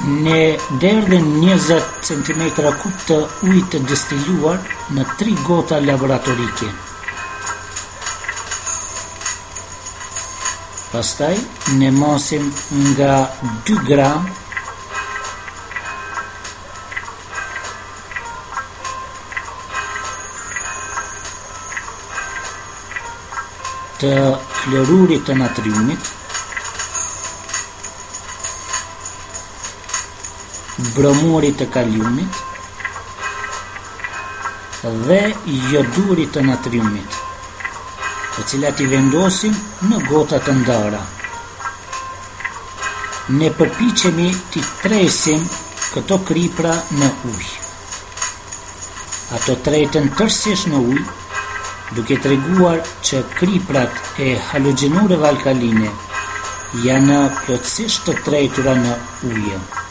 Ne derdhin 20 cm3 të ujë të destiluar në 3 gota laboratorike. Pastaj ne mosim nga 2 gram të klorurit të natriumit, bromurit të kaliumit dhe jodurit të natriumit, të cilat i vendosim në gota të ndara. Ne përpiqemi t'i tresim këto kripra në ujë. Ato treten tërësisht në ujë, duke treguar që kriprat e halogenureve alkaline janë plotësisht të tretura në ujë.